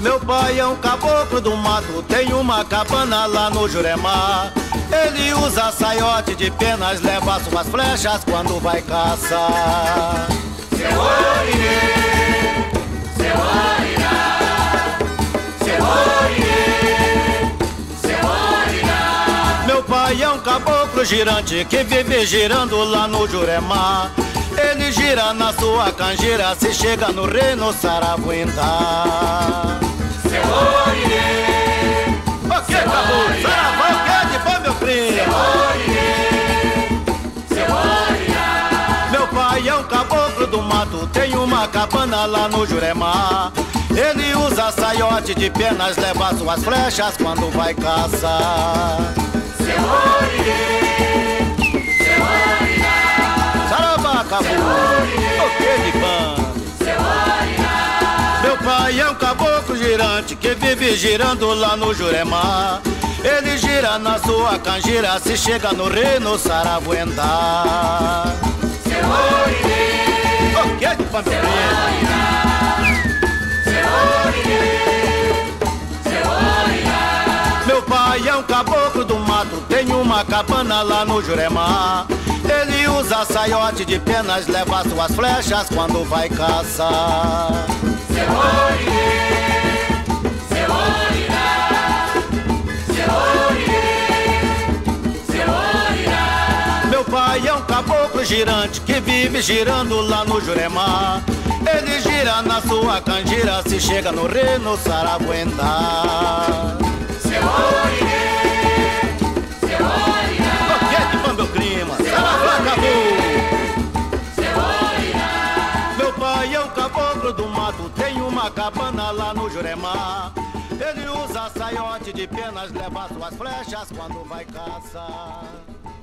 Meu pai é um caboclo do mato, tem uma cabana lá no Jurema. Ele usa saiote de penas, leva suas flechas quando vai caçar. Seu Orirê, seu Orirá, seu Orirê, seu Orirá. Meu pai é um caboclo girante que vive girando lá no Jurema. Ele gira na sua canjira, se chega no reino Saravuentá. Seu Orirê, o que, caboclo? Saravá, o que de bom, meu primo? seu Orirê, seu Orirá. Meu pai é um caboclo do mato, tem uma cabana lá no Jurema. Ele usa saiote de penas, leva suas flechas quando vai caçar. Seu Orirê, seu Orirá. Saravá, caboclo, o que de bom? Seu Orirá. Meu pai é um caboclo girante que vive girando lá no Jurema. Ele gira na sua canjira, se chega no reino Saravuentá. Seu Orirê, o que de bom, meu primo? seu Orirê, seu Orirá. Meu pai é um caboclo do mato, tem uma cabana lá no Jurema. Ele usa saiote de penas, leva suas flechas quando vai caçar. Seu Orirê, seu Orirá, seu Orirê, seu Orirá. Meu pai é um caboclo girante que vive girando lá no Jurema. Ele gira na sua canjira, se chega no reino Saravuentá. Seu Orirê, seu Orirá. O que de bom, meu primo? Saravá, acabou. Seu Orirá. Meu pai é um caboclo do mato, tem uma cabana lá no Jurema. Ele usa saiote de penas, leva suas flechas quando vai caçar.